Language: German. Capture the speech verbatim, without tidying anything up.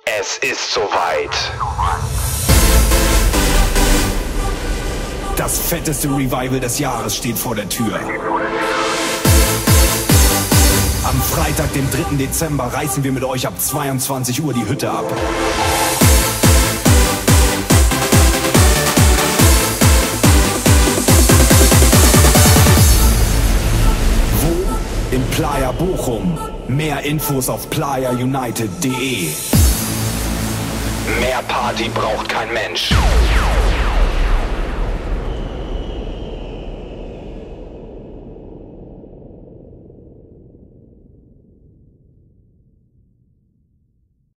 Es ist soweit. Das fetteste Revival des Jahres steht vor der Tür. Am Freitag, dem dritten Dezember, reißen wir mit euch ab zweiundzwanzig Uhr die Hütte ab. Wo? In Playa Bochum. Mehr Infos auf playa united punkt de. Mehr Party braucht kein Mensch.